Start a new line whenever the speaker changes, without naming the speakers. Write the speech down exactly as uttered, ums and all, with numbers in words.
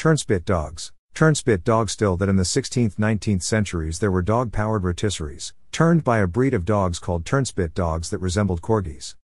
Turnspit dogs. Turnspit dogs. Still that in the sixteenth nineteenth centuries there were dog-powered rotisseries, turned by a breed of dogs called turnspit dogs that resembled Corgis.